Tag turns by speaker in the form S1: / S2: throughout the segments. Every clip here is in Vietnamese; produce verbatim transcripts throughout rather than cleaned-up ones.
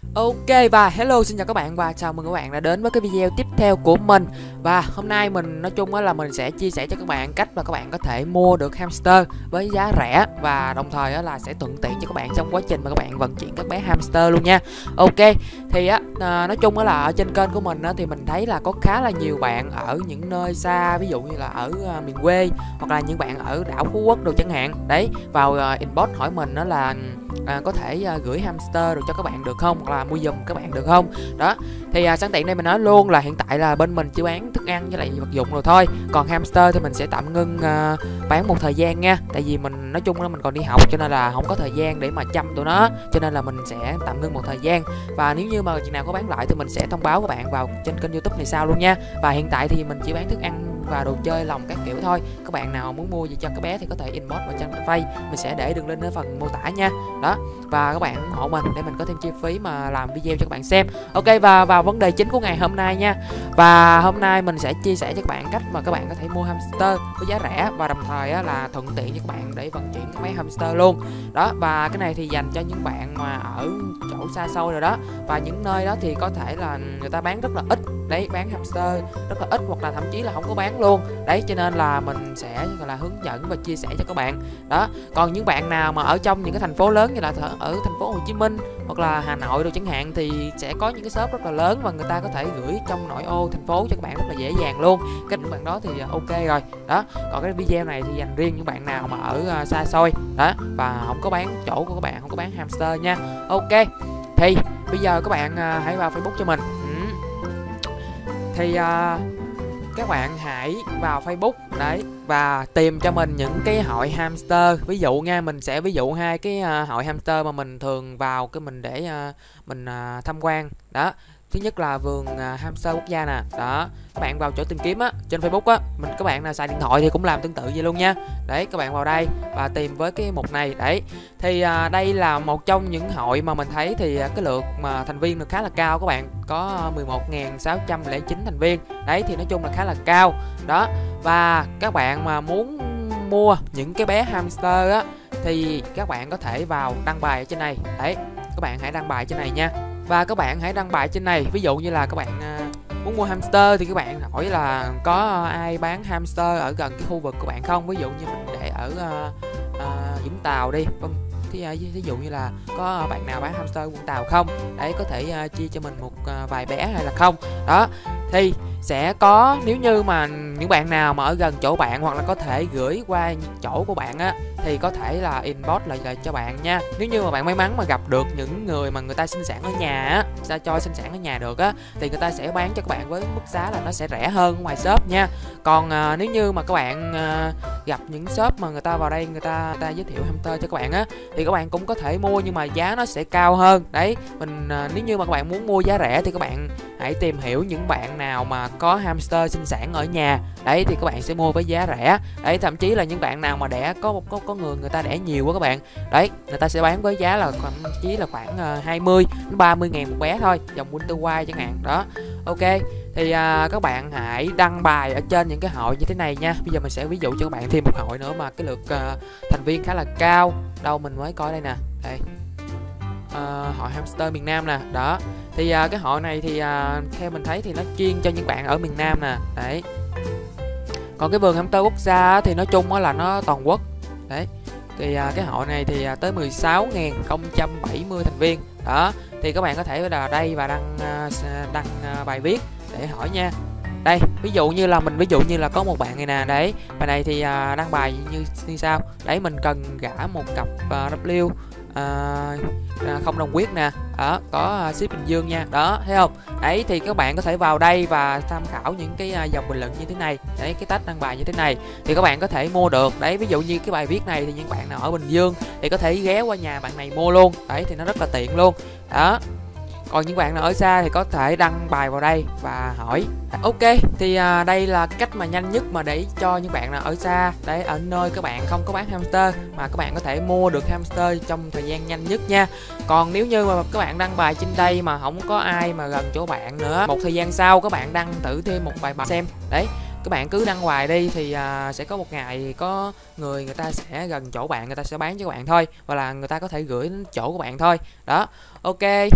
S1: Ok và hello, xin chào các bạn và chào mừng các bạn đã đến với cái video tiếp theo của mình. Và hôm nay mình nói chung là mình sẽ chia sẻ cho các bạn cách mà các bạn có thể mua được hamster với giá rẻ và đồng thời là sẽ thuận tiện cho các bạn trong quá trình mà các bạn vận chuyển các bé hamster luôn nha. Ok, thì á nói chung là ở trên kênh của mình á, thì mình thấy là có khá là nhiều bạn ở những nơi xa, ví dụ như là ở miền quê hoặc là những bạn ở đảo Phú Quốc đồ chẳng hạn. Đấy, vào inbox hỏi mình đó là à, có thể à, gửi hamster được cho các bạn được không, hoặc là mua giùm các bạn được không. Đó thì à, sẵn tiện đây mình nói luôn là hiện tại là bên mình chỉ bán thức ăn với lại vật dụng rồi thôi, còn hamster thì mình sẽ tạm ngưng à, bán một thời gian nha, tại vì mình nói chung là mình còn đi học cho nên là không có thời gian để mà chăm tụi nó, cho nên là mình sẽ tạm ngưng một thời gian. Và nếu như mà chừng nào có bán lại thì mình sẽ thông báo các bạn vào trên kênh YouTube này sau luôn nha. Và hiện tại thì mình chỉ bán thức ăn và đồ chơi lòng các kiểu thôi. Các bạn nào muốn mua gì cho các bé thì có thể inbox vào trang Facebook, mình sẽ để đường link ở phần mô tả nha. Đó, và các bạn ủng hộ mình để mình có thêm chi phí mà làm video cho các bạn xem. Ok, và vào vấn đề chính của ngày hôm nay nha. Và hôm nay mình sẽ chia sẻ cho các bạn cách mà các bạn có thể mua hamster với giá rẻ và đồng thời á, là thuận tiện cho các bạn để vận chuyển các bé hamster luôn. Đó, và cái này thì dành cho những bạn mà ở chỗ xa xôi rồi đó, và những nơi đó thì có thể là người ta bán rất là ít. Đấy, bán hamster rất là ít hoặc là thậm chí là không có bán luôn. Đấy, cho nên là mình sẽ gọi là hướng dẫn và chia sẻ cho các bạn. Đó, còn những bạn nào mà ở trong những cái thành phố lớn như là ở thành phố Hồ Chí Minh hoặc là Hà Nội rồi chẳng hạn thì sẽ có những cái shop rất là lớn và người ta có thể gửi trong nội ô thành phố cho các bạn rất là dễ dàng luôn. Cái những bạn đó thì ok rồi. Đó, còn cái video này thì dành riêng những bạn nào mà ở xa xôi đó và không có bán chỗ của các bạn, không có bán hamster nha. Ok, thì bây giờ các bạn hãy vào Facebook cho mình. Thì uh, các bạn hãy vào Facebook đấy và tìm cho mình những cái hội hamster. Ví dụ nha, mình sẽ ví dụ hai cái uh, hội hamster mà mình thường vào cái mình để uh, mình uh, tham quan. Đó, thứ nhất là vườn uh, hamster quốc gia nè. Đó, các bạn vào chỗ tìm kiếm á trên Facebook á, mình các bạn nào xài điện thoại thì cũng làm tương tự vậy luôn nha. Đấy, các bạn vào đây và tìm với cái mục này. Đấy, thì uh, đây là một trong những hội mà mình thấy thì uh, cái lượt mà thành viên được khá là cao các bạn, có mười một nghìn sáu trăm lẻ chín thành viên. Đấy, thì nói chung là khá là cao. Đó, và các bạn mà muốn mua những cái bé hamster á thì các bạn có thể vào đăng bài ở trên này. Đấy, các bạn hãy đăng bài trên này nha. Và các bạn hãy đăng bài trên này, ví dụ như là các bạn uh, muốn mua hamster thì các bạn hỏi là có ai bán hamster ở gần cái khu vực của bạn không. Ví dụ như mình để ở uh, uh, Vũng Tàu đi, vâng, thì ví dụ như là có bạn nào bán hamster ở Vũng Tàu không. Đấy, có thể uh, chia cho mình một uh, vài bé hay là không. Đó, thì sẽ có, nếu như mà những bạn nào mà ở gần chỗ bạn hoặc là có thể gửi qua chỗ của bạn á thì có thể là inbox lại, lại cho bạn nha. Nếu như mà bạn may mắn mà gặp được những người mà người ta sinh sản ở nhà á, ta cho sinh sản ở nhà được á thì người ta sẽ bán cho các bạn với mức giá là nó sẽ rẻ hơn ngoài shop nha. Còn à, nếu như mà các bạn à, gặp những shop mà người ta vào đây người ta, người ta giới thiệu hamster cho các bạn á thì các bạn cũng có thể mua nhưng mà giá nó sẽ cao hơn. Đấy, mình à, nếu như mà các bạn muốn mua giá rẻ thì các bạn hãy tìm hiểu những bạn nào mà có hamster sinh sản ở nhà. Đấy, thì các bạn sẽ mua với giá rẻ. Đấy, thậm chí là những bạn nào mà đẻ có một có, có người người ta đẻ nhiều quá các bạn. Đấy, người ta sẽ bán với giá là thậm chí là khoảng uh, hai mươi đến ba mươi ngàn một bé thôi, dòng Winter White chẳng hạn. Đó, ok, thì uh, các bạn hãy đăng bài ở trên những cái hội như thế này nha. Bây giờ mình sẽ ví dụ cho các bạn thêm một hội nữa mà cái lượt uh, thành viên khá là cao. Đâu mình mới coi đây nè. Đây, uh, hội hamster miền Nam nè. Đó, thì uh, cái hội này thì uh, theo mình thấy thì nó chuyên cho những bạn ở miền Nam nè. Đấy, còn cái vườn hamster quốc gia thì nói chung là nó toàn quốc. Đấy, thì uh, cái hội này thì uh, tới mười sáu nghìn không trăm bảy mươi thành viên. Đó, thì các bạn có thể vào đây và đăng uh, đăng uh, bài viết để hỏi nha. Đây, ví dụ như là mình ví dụ như là có một bạn này nè. Đấy, bài này thì uh, đăng bài như như sau. Đấy, mình cần gả một cặp uh, W À, không đồng quyết nè. Đó, có uh, ship Bình Dương nha. Đó, thấy không? Đấy, thì các bạn có thể vào đây và tham khảo những cái uh, dòng bình luận như thế này. Đấy, cái tag đăng bài như thế này thì các bạn có thể mua được. Đấy, ví dụ như cái bài viết này thì những bạn nào ở Bình Dương thì có thể ghé qua nhà bạn này mua luôn. Đấy, thì nó rất là tiện luôn. Đó, còn những bạn nào ở xa thì có thể đăng bài vào đây và hỏi. Ok, thì à, đây là cách mà nhanh nhất mà để cho những bạn nào ở xa, đấy, ở nơi các bạn không có bán hamster mà các bạn có thể mua được hamster trong thời gian nhanh nhất nha. Còn nếu như mà các bạn đăng bài trên đây mà không có ai mà gần chỗ bạn nữa, một thời gian sau các bạn đăng thử thêm một bài bài xem. Đấy, các bạn cứ đăng hoài đi thì à, sẽ có một ngày có người người ta sẽ gần chỗ bạn, người ta sẽ bán cho các bạn thôi, hoặc là người ta có thể gửi đến chỗ của bạn thôi. Đó, ok,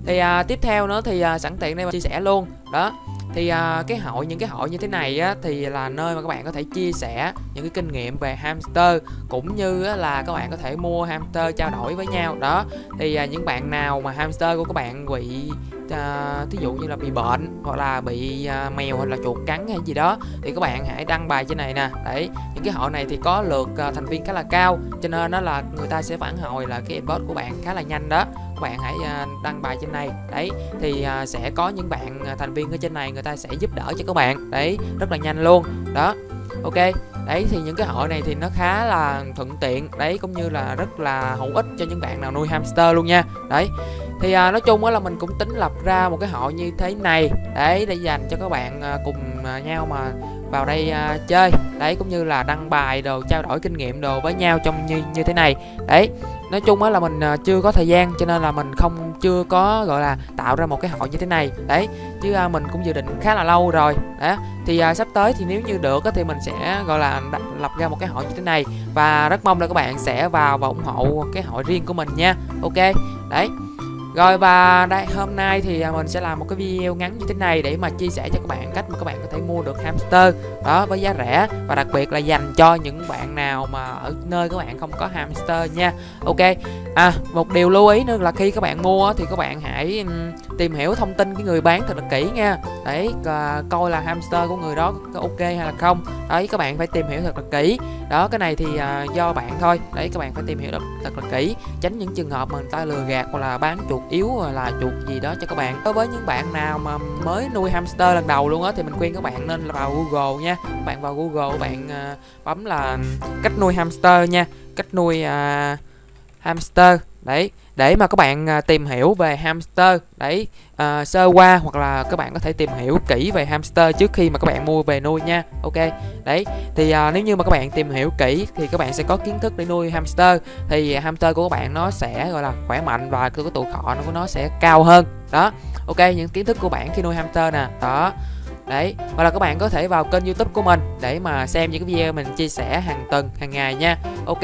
S1: Thì à, tiếp theo nữa thì à, sẵn tiện đây mình chia sẻ luôn đó. Thì à, cái hội những cái hội như thế này á, thì là nơi mà các bạn có thể chia sẻ những cái kinh nghiệm về hamster, cũng như á, là các bạn có thể mua hamster trao đổi với nhau đó. Thì à, những bạn nào mà hamster của các bạn bị à, thí dụ như là bị bệnh, hoặc là bị à, mèo hoặc là chuột cắn hay gì đó, thì các bạn hãy đăng bài trên này nè. Đấy, những cái hội này thì có lượt à, thành viên khá là cao, cho nên đó là người ta sẽ phản hồi là cái inbox của bạn khá là nhanh đó. Các bạn hãy à, đăng bài trên này. Đấy, thì à, sẽ có những bạn à, thành viên ở trên này người ta sẽ giúp đỡ cho các bạn. Đấy, rất là nhanh luôn đó. Ok, đấy thì những cái hội này thì nó khá là thuận tiện. Đấy, cũng như là rất là hữu ích cho những bạn nào nuôi hamster luôn nha. Đấy, thì à, nói chung á là mình cũng tính lập ra một cái hội như thế này, đấy, để dành cho các bạn à, cùng à, nhau mà vào đây à, chơi. Đấy, cũng như là đăng bài đồ, trao đổi kinh nghiệm đồ với nhau trong như như thế này. Đấy, nói chung á là mình à, chưa có thời gian, cho nên là mình không chưa có gọi là tạo ra một cái hội như thế này. Đấy, chứ à, mình cũng dự định khá là lâu rồi đó. Thì à, sắp tới thì nếu như được á, thì mình sẽ gọi là lập ra một cái hội như thế này, và rất mong là các bạn sẽ vào và ủng hộ cái hội riêng của mình nha. Ok, đấy. Rồi, và đây hôm nay thì mình sẽ làm một cái video ngắn như thế này để mà chia sẻ cho các bạn cách mà các bạn có thể mua được hamster đó với giá rẻ, và đặc biệt là dành cho những bạn nào mà ở nơi các bạn không có hamster nha. Ok, à một điều lưu ý nữa là khi các bạn mua thì các bạn hãy um, tìm hiểu thông tin cái người bán thật là kỹ nha. Đấy, uh, coi là hamster của người đó có ok hay là không. Đấy, các bạn phải tìm hiểu thật là kỹ đó. Cái này thì uh, do bạn thôi. Đấy, các bạn phải tìm hiểu thật là kỹ, tránh những trường hợp mà người ta lừa gạt hoặc là bán chuột yếu hoặc là chuột gì đó cho các bạn. Đối với những bạn nào mà mới nuôi hamster lần đầu luôn á, thì mình khuyên các bạn nên là vào Google nha. Các bạn vào Google, các bạn uh, bấm là cách nuôi hamster nha, cách nuôi uh, hamster. Đấy, để mà các bạn uh, tìm hiểu về hamster. Đấy, uh, sơ qua, hoặc là các bạn có thể tìm hiểu kỹ về hamster trước khi mà các bạn mua về nuôi nha. Ok, đấy thì uh, nếu như mà các bạn tìm hiểu kỹ thì các bạn sẽ có kiến thức để nuôi hamster, thì hamster của các bạn nó sẽ gọi là khỏe mạnh, và cái tuổi thọ của nó sẽ cao hơn đó. Ok, những kiến thức của bạn khi nuôi hamster nè đó. Đấy, hoặc là các bạn có thể vào kênh YouTube của mình để mà xem những cái video mình chia sẻ hàng tuần, hàng ngày nha. Ok,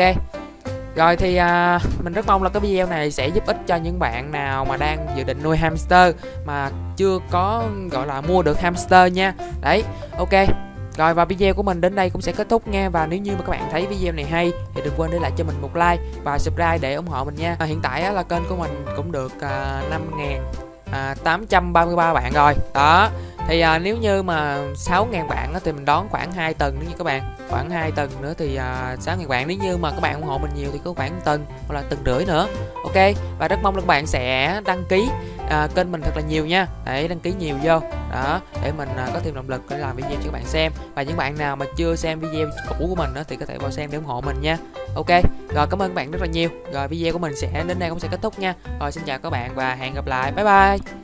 S1: rồi thì à, mình rất mong là cái video này sẽ giúp ích cho những bạn nào mà đang dự định nuôi hamster mà chưa có gọi là mua được hamster nha. Đấy, ok. Rồi, và video của mình đến đây cũng sẽ kết thúc nha. Và nếu như mà các bạn thấy video này hay thì đừng quên để lại cho mình một like và subscribe để ủng hộ mình nha. À, hiện tại á, là kênh của mình cũng được à, năm nghìn tám trăm ba mươi ba bạn rồi đó. Thì à, nếu như mà sáu nghìn bạn á, thì mình đón khoảng hai tuần nữa nha các bạn. Khoảng hai tuần nữa thì à, sáu nghìn bạn. Nếu như mà các bạn ủng hộ mình nhiều thì có khoảng tuần hoặc là tuần rưỡi nữa. Ok, và rất mong là các bạn sẽ đăng ký à, kênh mình thật là nhiều nha. Để đăng ký nhiều vô đó, để mình à, có thêm động lực để làm video cho các bạn xem. Và những bạn nào mà chưa xem video cũ của mình đó, thì có thể vào xem để ủng hộ mình nha. Ok, rồi cảm ơn các bạn rất là nhiều. Rồi video của mình sẽ đến đây cũng sẽ kết thúc nha. Rồi xin chào các bạn và hẹn gặp lại. Bye bye.